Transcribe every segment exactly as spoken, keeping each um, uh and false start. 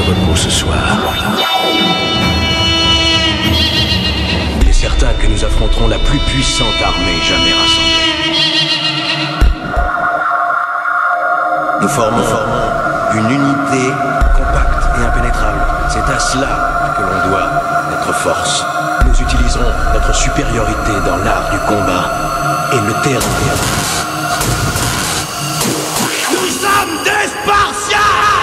repos ce soir. Il est certain que nous affronterons la plus puissante armée jamais rassemblée. Nous formons, formons une unité compacte et impénétrable. C'est à cela que l'on doit notre force. Nous utiliserons notre supériorité dans l'art du combat et le terrain. Nous sommes des Spartiates!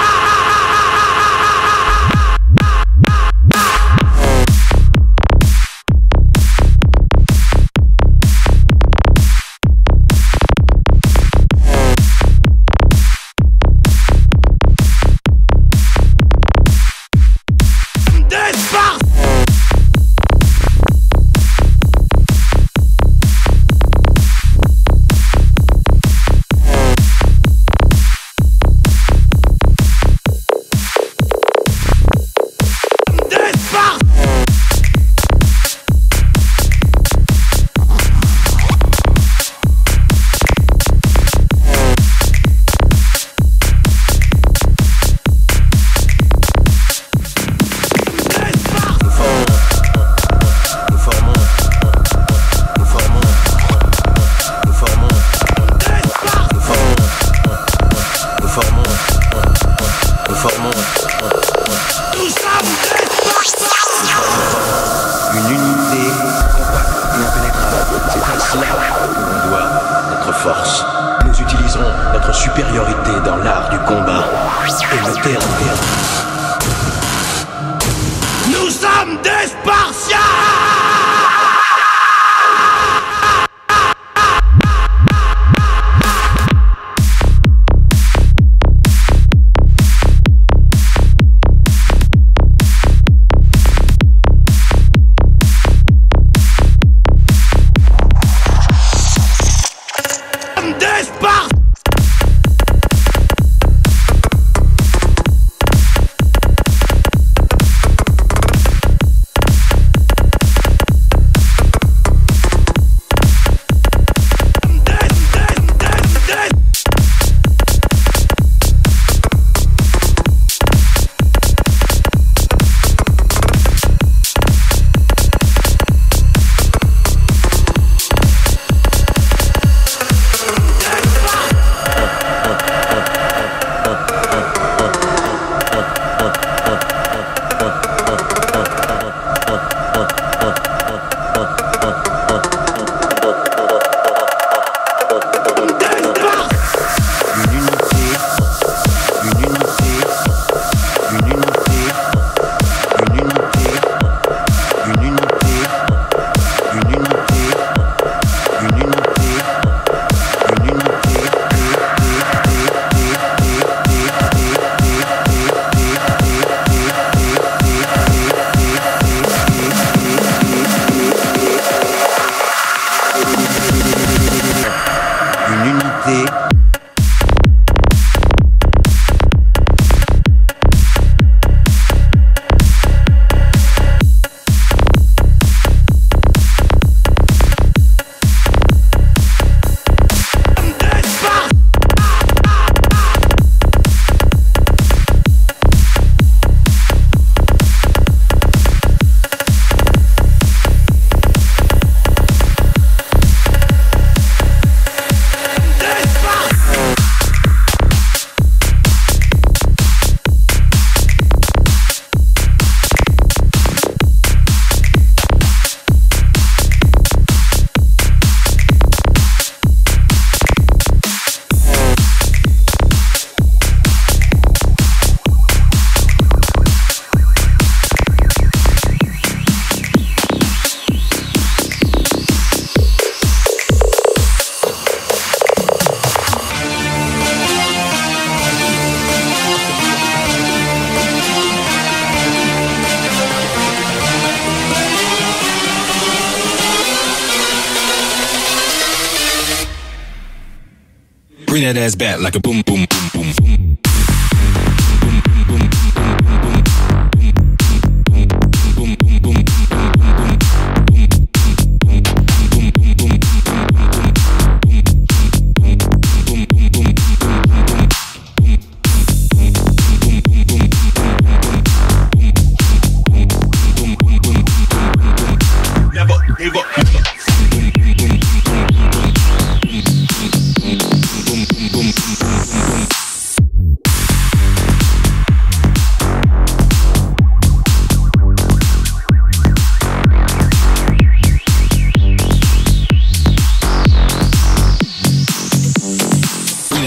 Bring that ass back like a boom, boom, boom, boom, boom.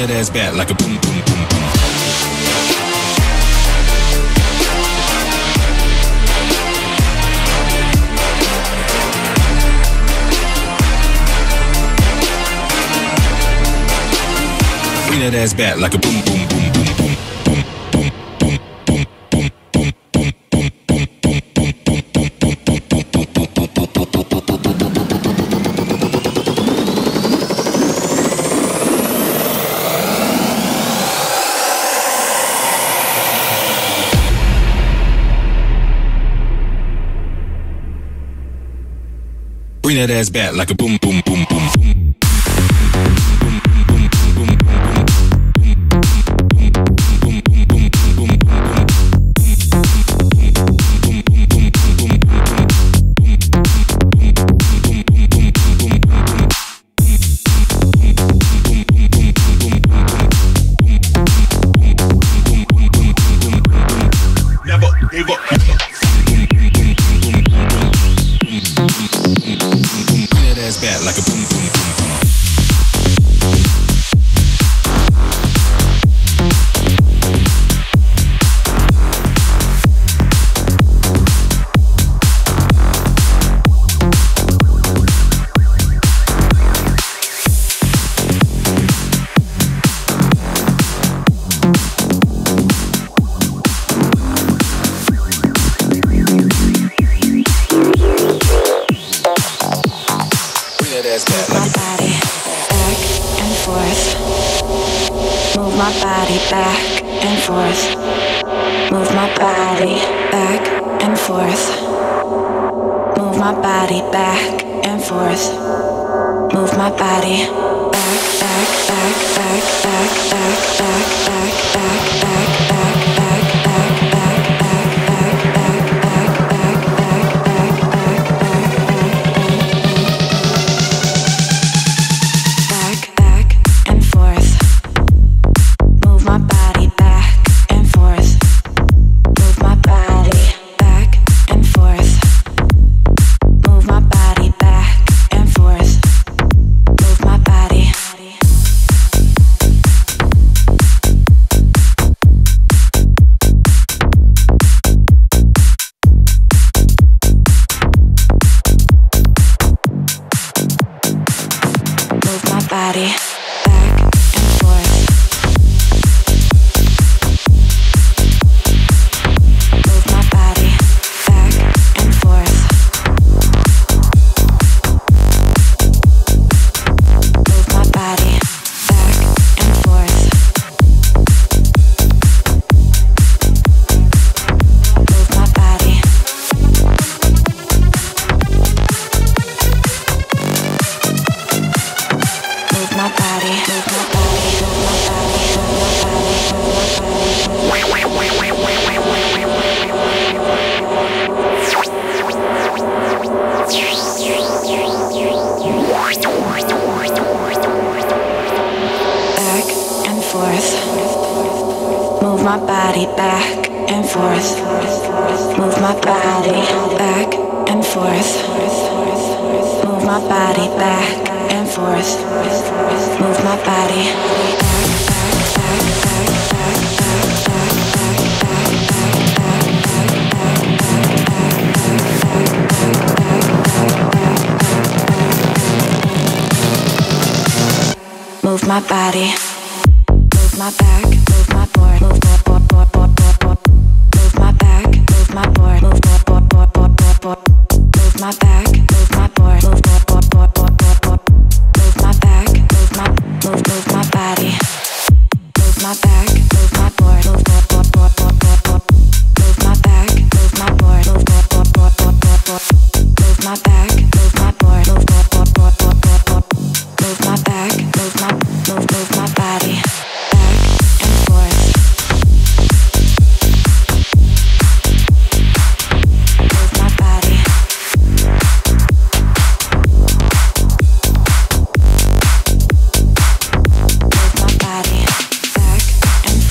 that ass back like a boom, boom, boom, boom. Bring that ass back like a boom, boom, boom, boom, boom. Bring that ass back like a boom, boom, boom, boom, boom. Move my body, move my back, move my board, move board, board, board, board, board, board. Move my back, move my board, move board, board, board, board, board, board. Move my back, move my board, move board, board, board, board, board, board. Move my back, move my, move, move my body. Move my back, move my board, move board, board, board, board, board, board. Move my back, move my board, move board, board, board, board, board, board. Move my back, move my board, move board, board, board, board, board, board. Move my back, move my, move, move my body, back and forth. Move my body. Move my body, back and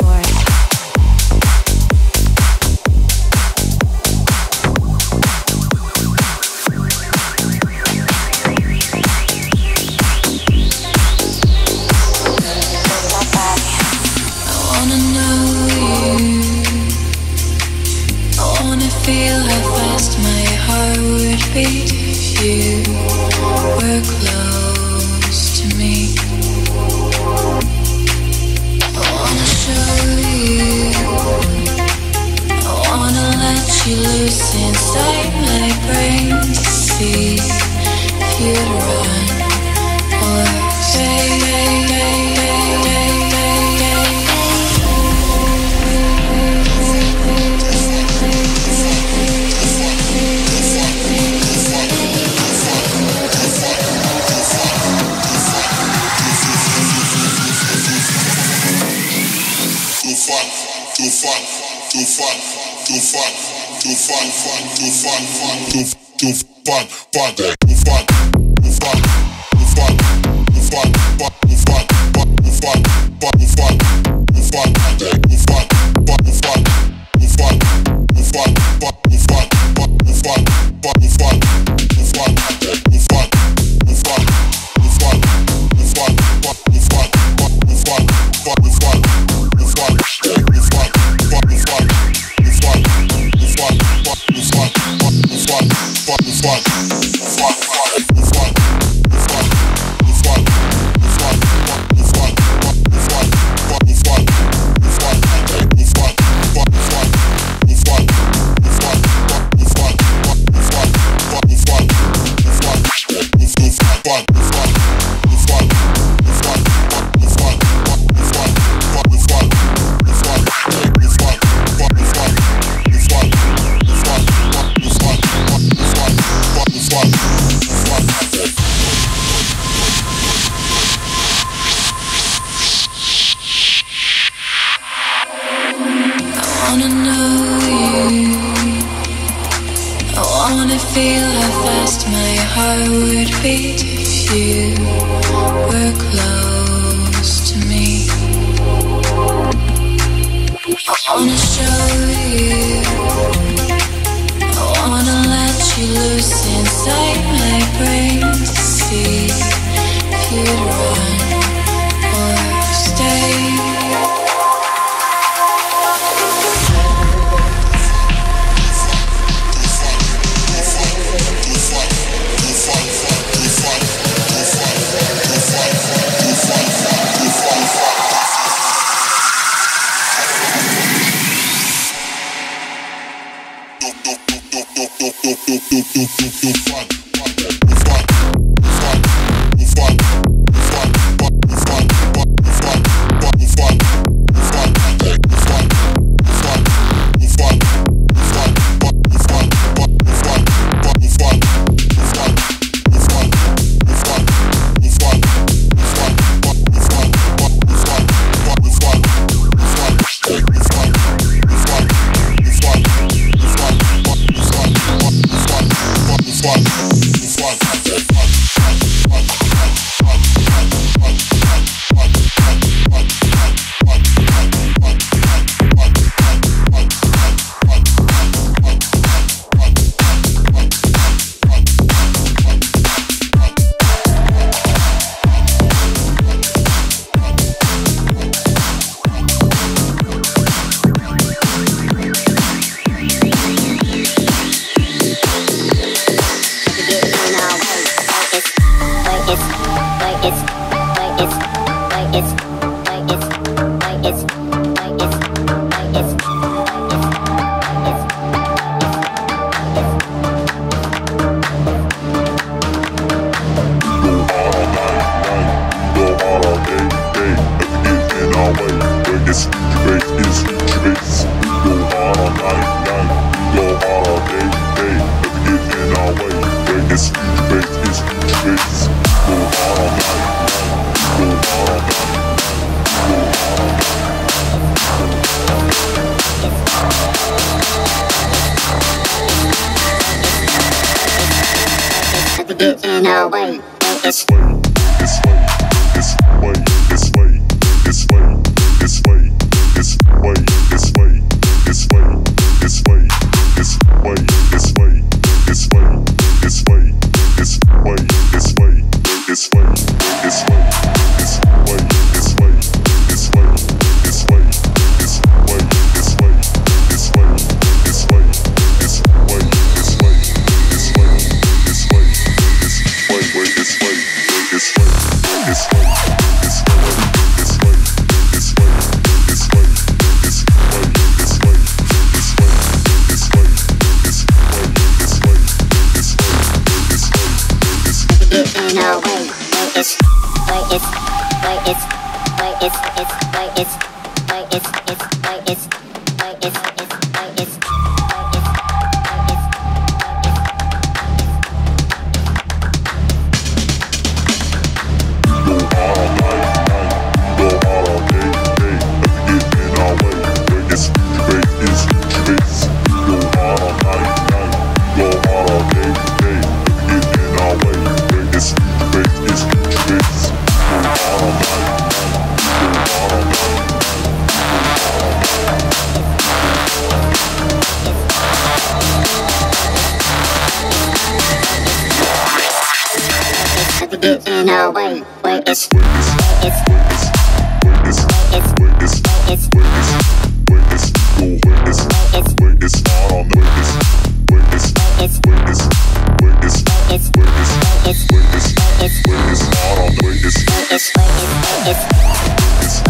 Go hard all night, night. Go hard all day, day. Let me get in our way. now. Wait, wait, it's it's it's it's it's it's it's it's it's not on the it's it's it's it's it's it's it's it's it's not on the it's it's it's it's it's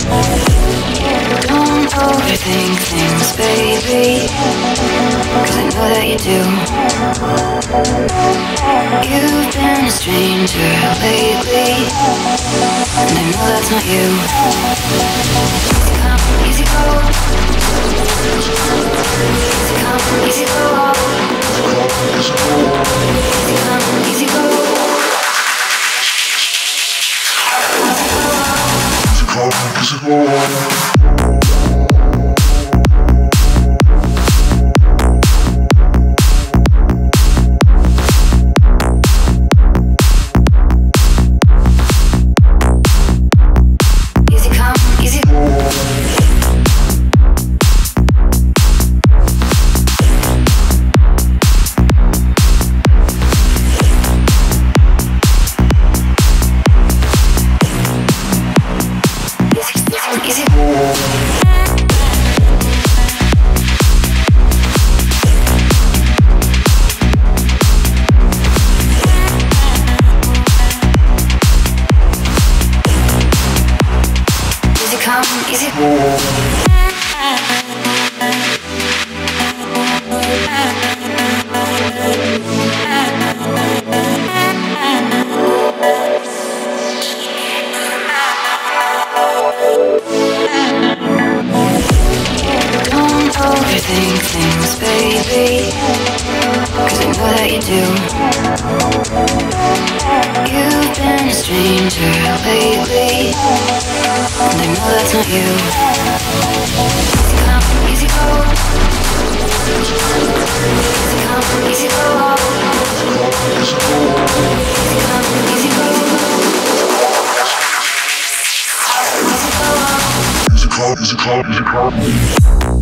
Don't overthink things, baby, 'cause I know that you do. You've been a stranger lately, and I know that's not you. Easy come, easy go. Easy come, easy go. Easy come, easy go. Easy come, easy go. Overthink things, baby, 'cause I know that you do. You've been a stranger lately, and I know that's not you. Easy come, easy go. Easy come, easy go. Easy come, easy go. Easy come, easy come, easy come.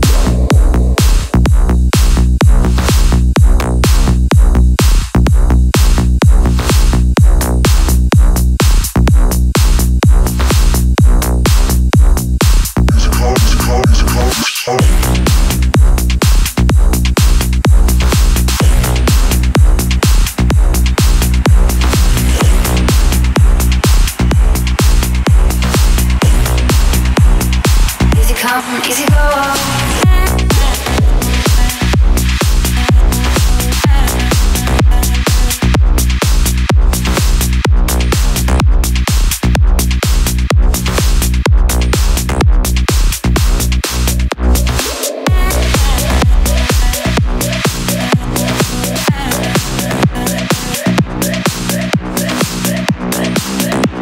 Easy go.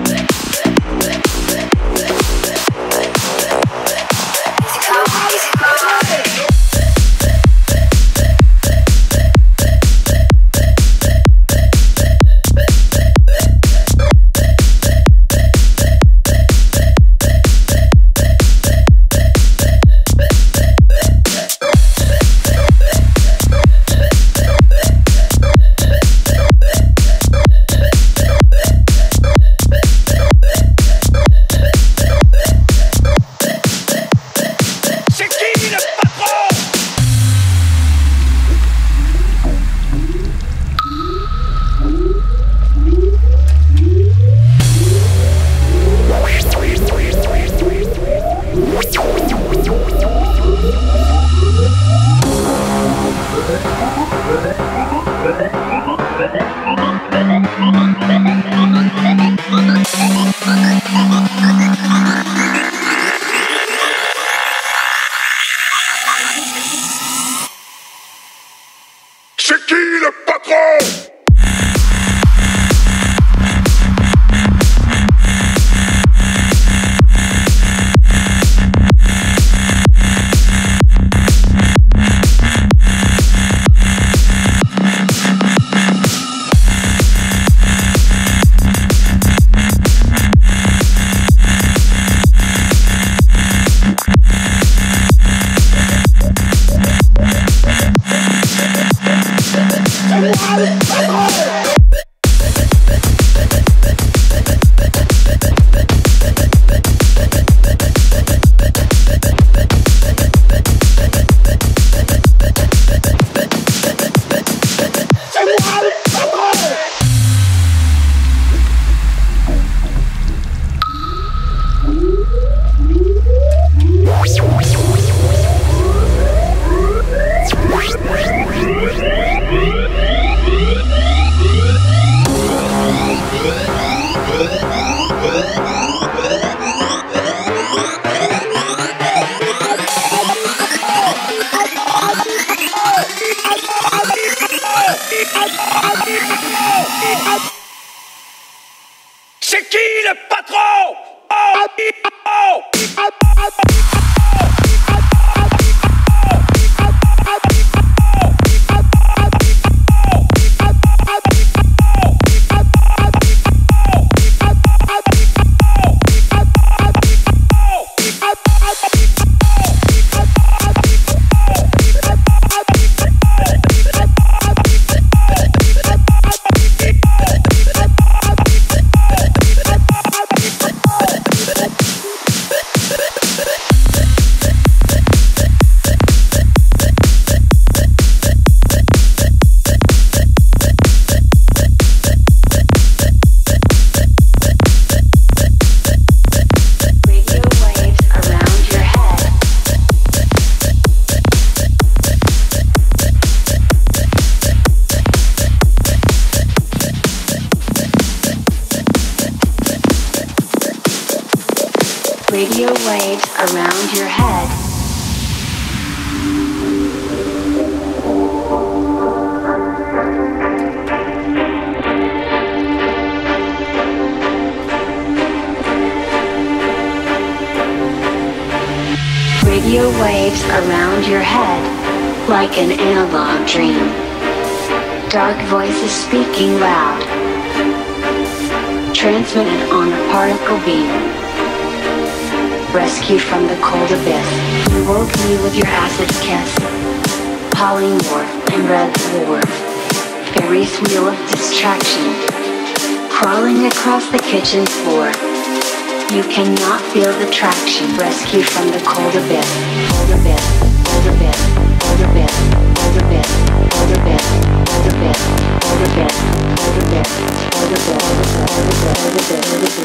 Easy go. Radio waves around your head. Radio waves around your head, like an analog dream. Dark voices speaking loud, transmitted on a particle beam. Rescued from the cold abyss, you woke me with your acid kiss. Polymorph and red dwarf, Ferris wheel of distraction, crawling across the kitchen floor. You cannot feel the traction. Rescued from the cold abyss, cold abyss, cold abyss, cold abyss, cold abyss, cold abyss, cold abyss, cold abyss, cold abyss, cold abyss, cold abyss, cold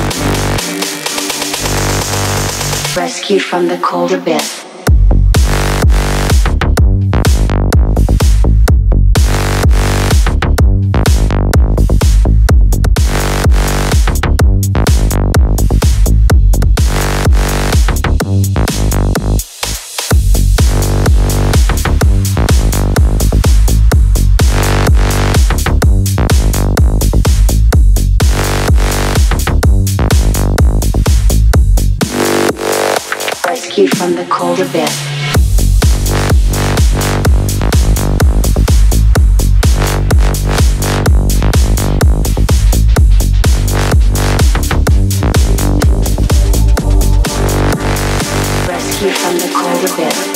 abyss. Rescued from the cold abyss. Rescued from the cold abyss. Rescued from the cold abyss.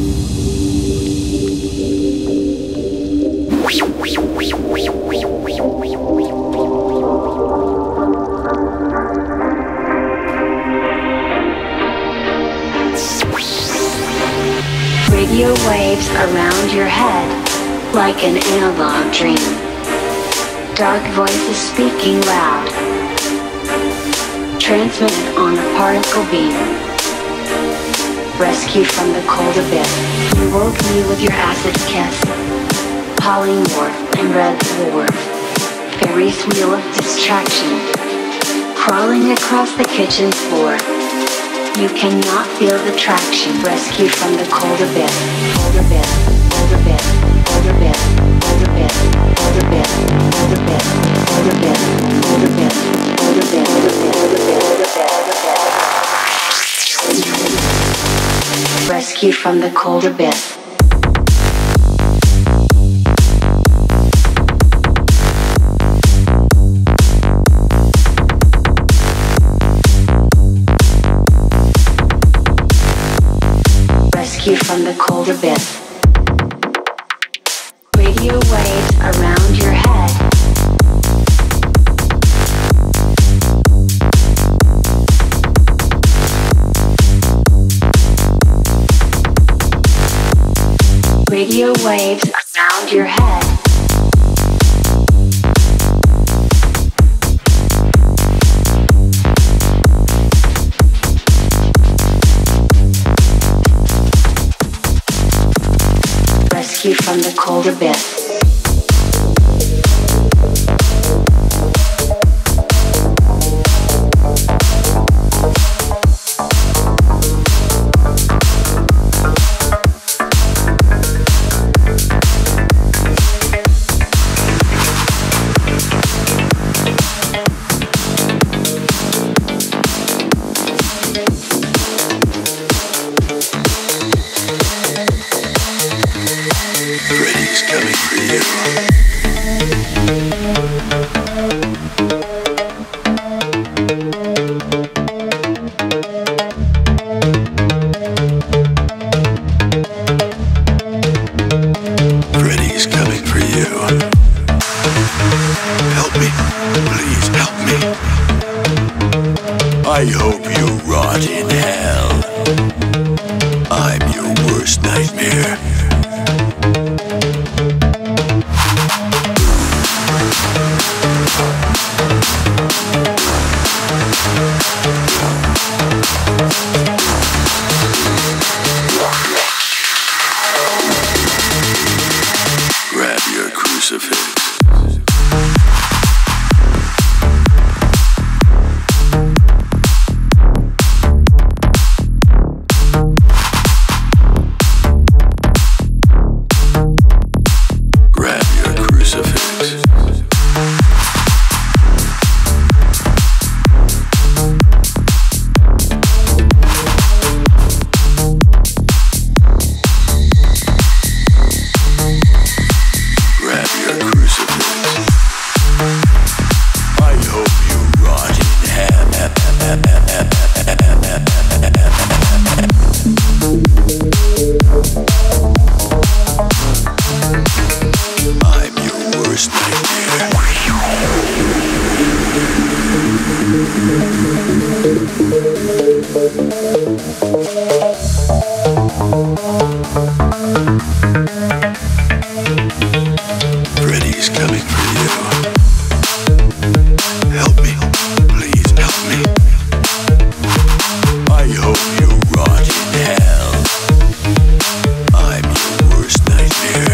Radio waves around your head, like an analog dream. Dark voices speaking loud, transmitted on a particle beam. Rescued from the cold abyss, you woke me with your acid kiss. Polymorph and red dwarf, Ferris wheel of distraction, crawling across the kitchen floor. You cannot feel the traction. Rescued from the cold abyss, cold abyss, cold abyss, cold abyss, cold abyss, cold abyss, cold abyss, cold abyss, cold abyss, cold abyss, cold abyss. Rescued from the cold abyss. Rescued from the cold abyss. Radio waves around your head. Radio waves around your head. Rescued from the cold abyss. Freddy's coming for you. Freddy's coming for you. Help me. Please help me. I hope you rot in hell. I'm your worst nightmare. Grab your crucifix. Freddy's coming for you. Help me, please help me. I hope you rot in hell. I'm your worst nightmare.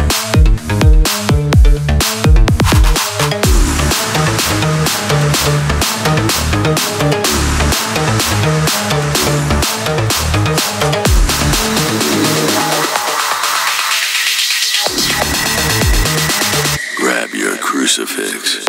Grab your crucifix.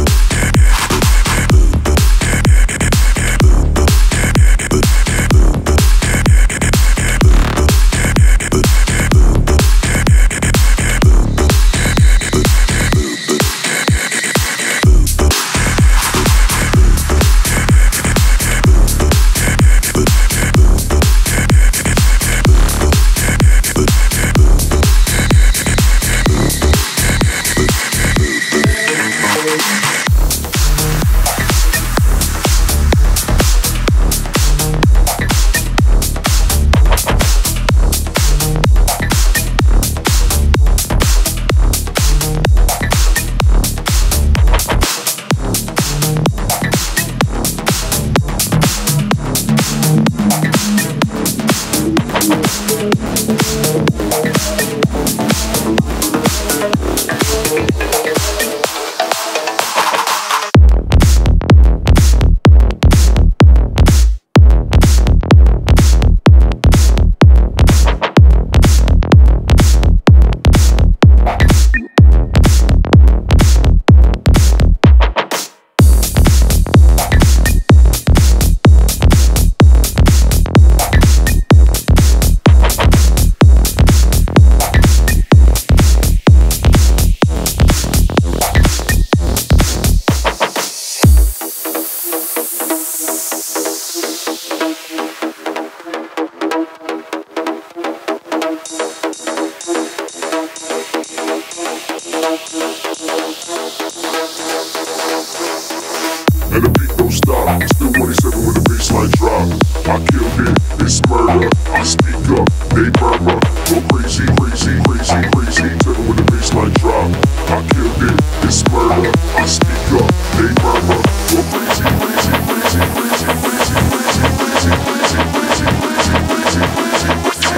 And the beat don't stop. Still twenty-seven when the baseline drop. I killed it, it's murder. I speak up, they murmur. Go crazy, crazy, crazy, crazy. Seven when the baseline drop. I killed it, it's murder. I speak up, they murmur. Go crazy, crazy, crazy, crazy, crazy, crazy, crazy, crazy, crazy, crazy, crazy, crazy,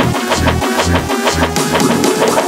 crazy, crazy, crazy.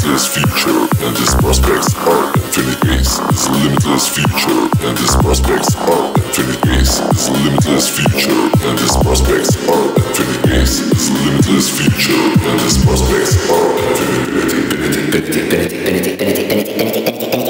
limitless future, and its prospects are infinite. Space is a limitless future, and its prospects are infinite. Space is a limitless future, and its prospects are infinite. Space is a limitless future, and its prospects are infinite.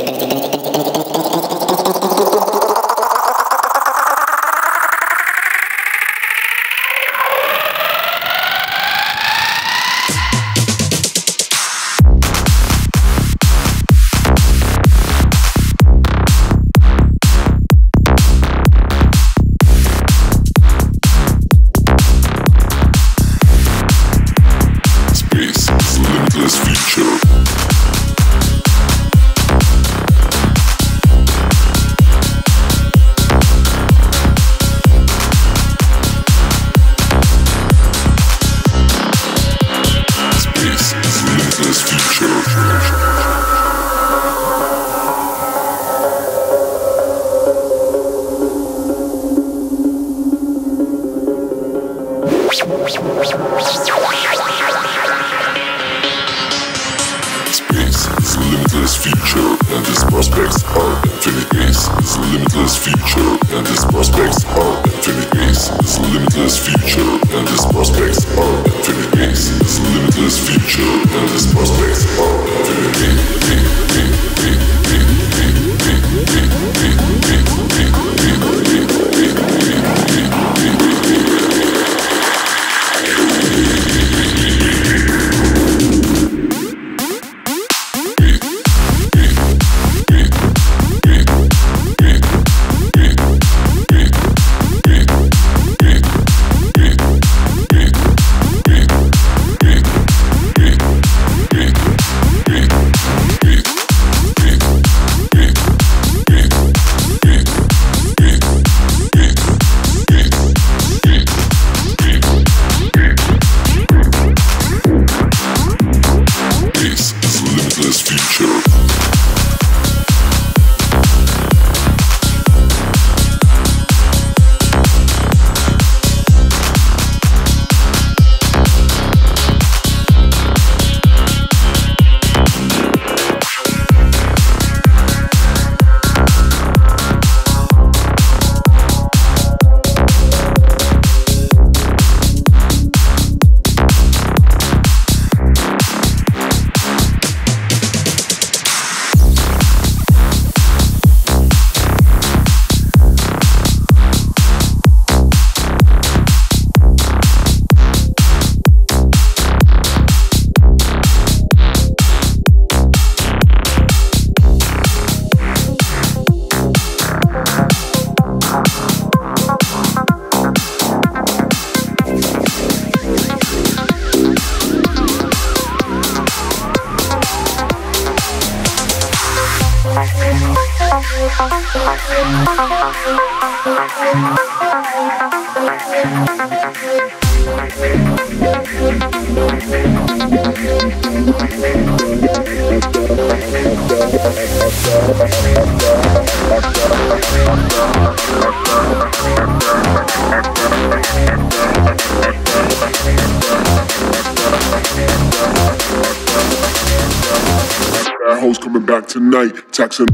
That hoes coming back tonight, taxing.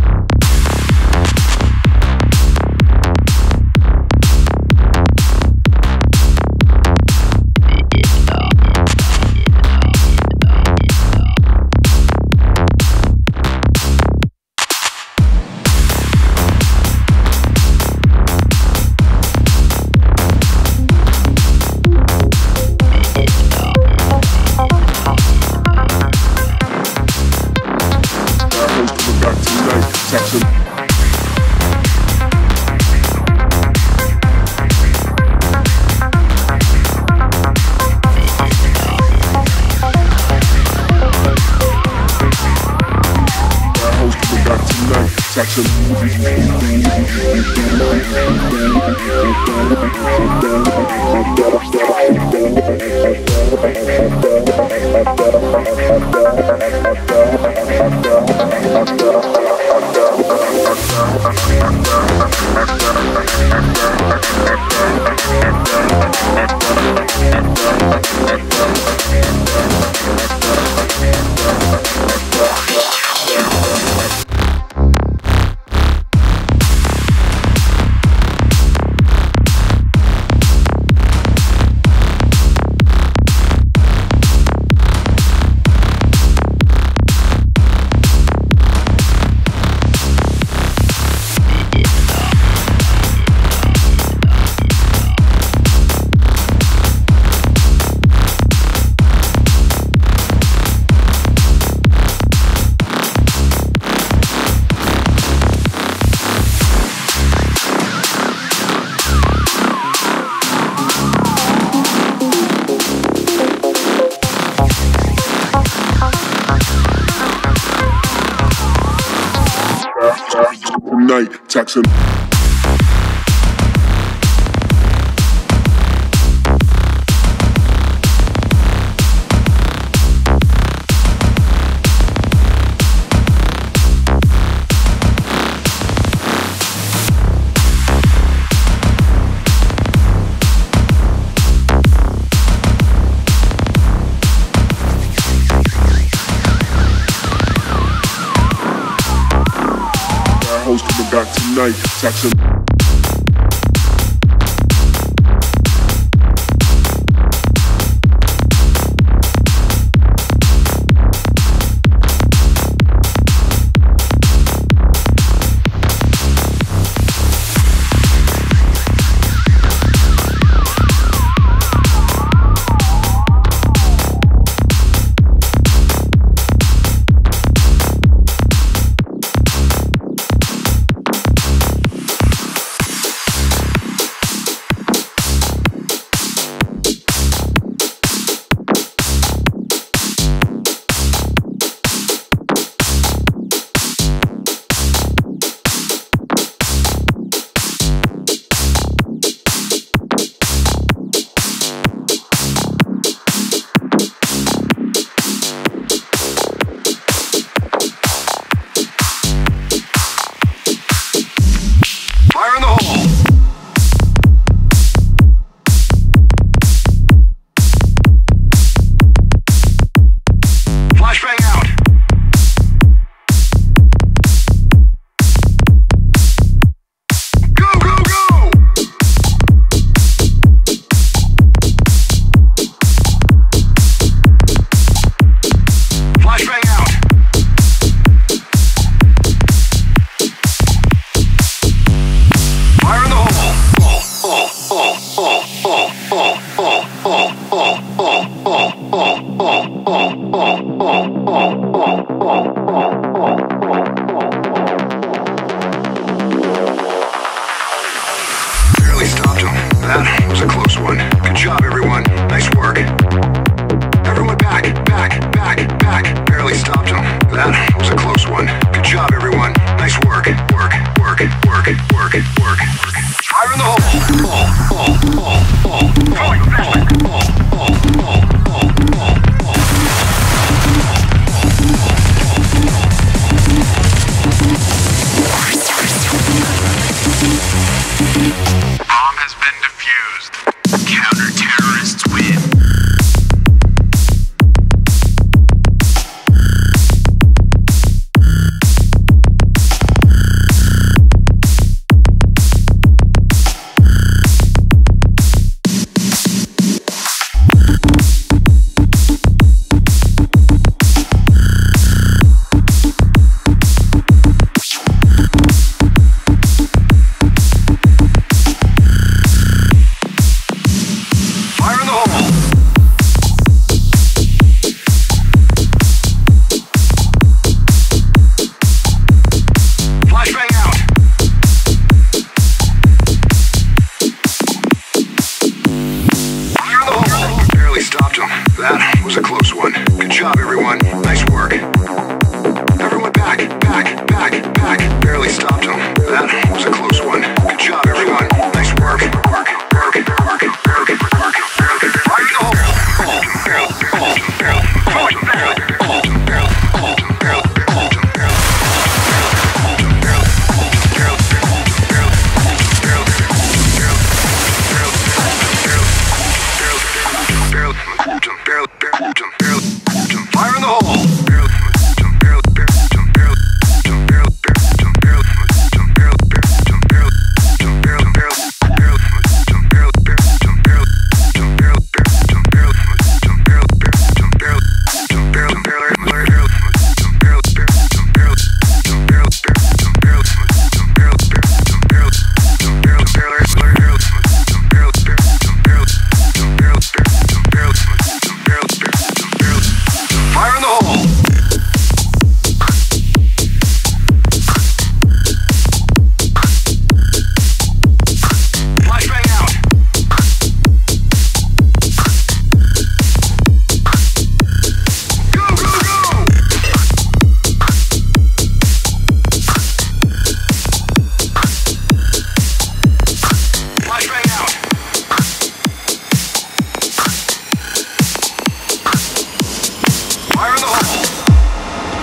We'll be right back. tonight. Taxing. Coming back tonight, Jackson.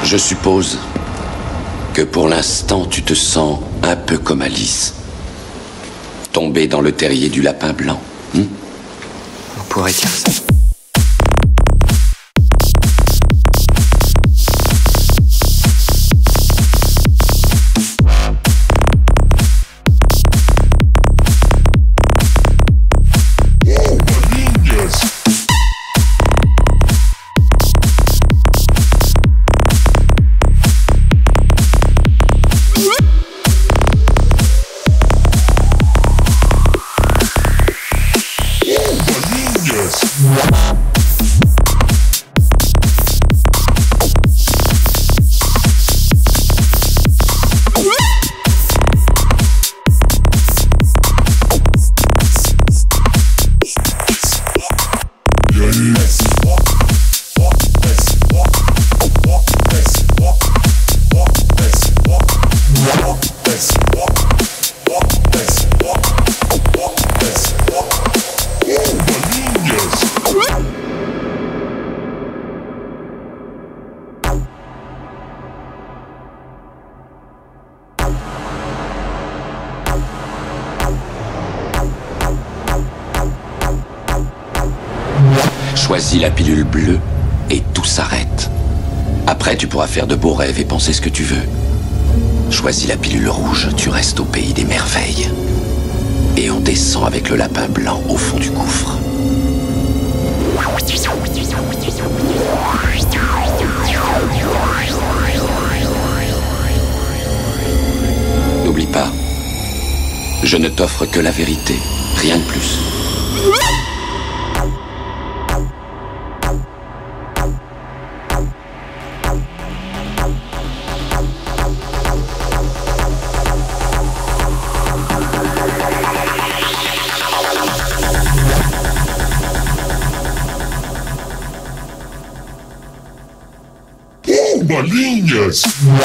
Je suppose que pour l'instant tu te sens un peu comme Alice. Tombée dans le terrier du lapin blanc. Hmm? On pourrait dire ça. Choisis la pilule bleue et tout s'arrête. Après, tu pourras faire de beaux rêves et penser ce que tu veux. Choisis la pilule rouge, tu restes au pays des merveilles. Et on descend avec le lapin blanc au fond du gouffre. N'oublie pas, je ne t'offre que la vérité, rien de plus. Bolinhas!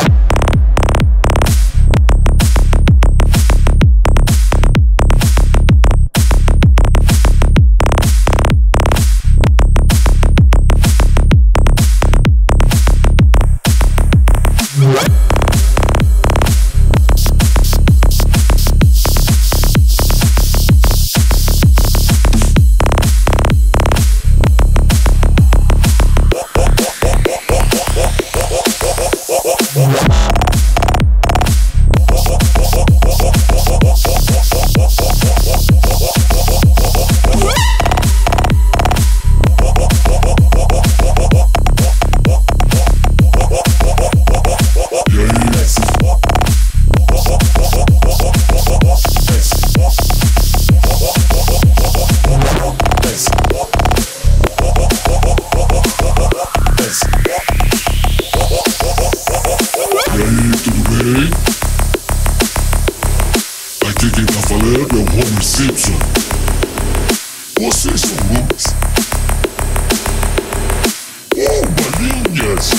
Aqui quem tá falando é o Homer Simpson. Vocês são loucos. Oh, bolinhas!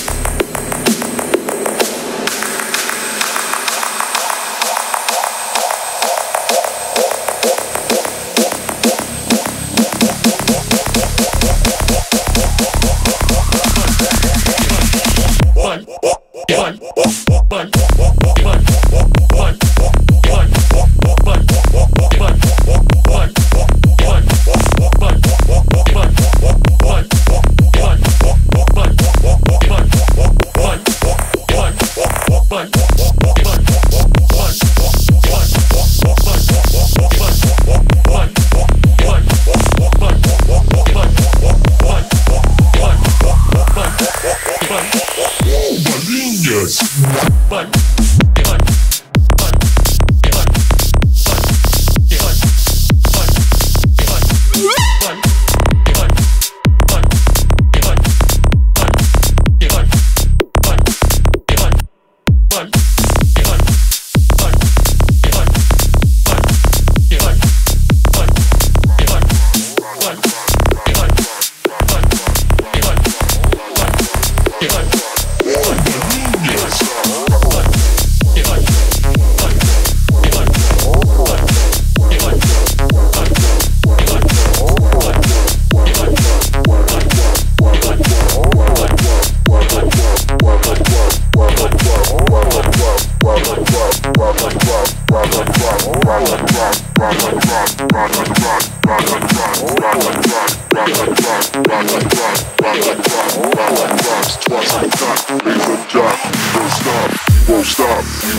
What?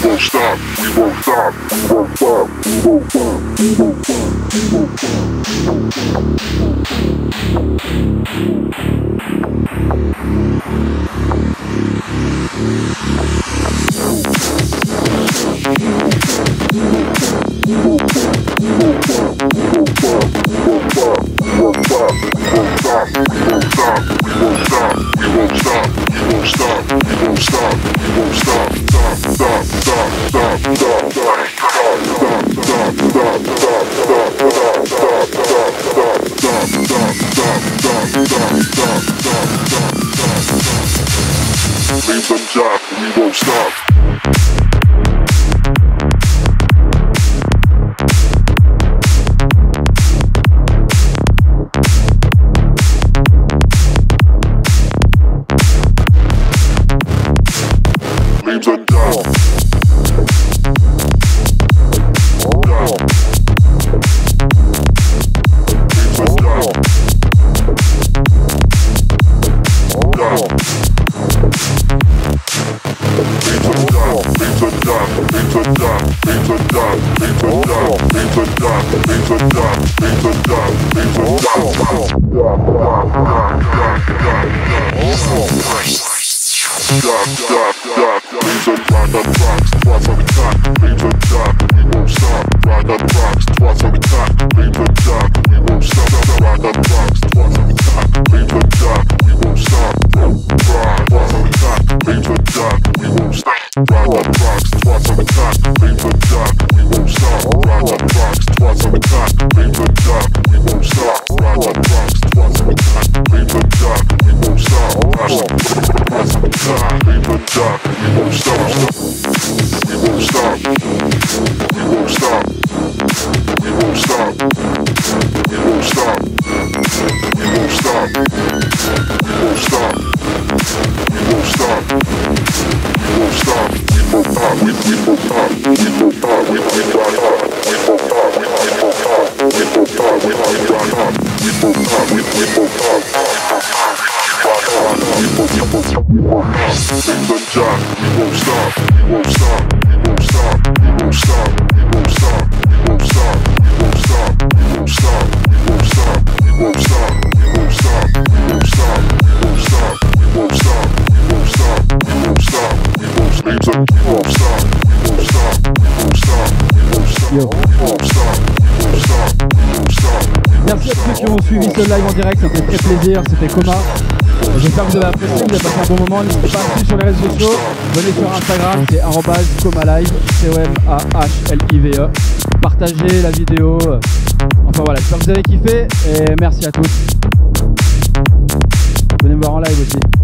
won't stop, we won't stop, we won't stop, we won't stop, we won't stop, we won't Merci à tous ceux qui ont suivi ce live en direct, ça fait très plaisir, c'était Coma. J'espère que vous avez apprécié, vous avez passé un bon moment. N'hésitez pas à suivre sur les réseaux sociaux. Venez sur Instagram, c'est arobase comalive, C O M A H L I V E. Partagez la vidéo. Enfin voilà, j'espère que vous avez kiffé et merci à tous. Venez me voir en live aussi.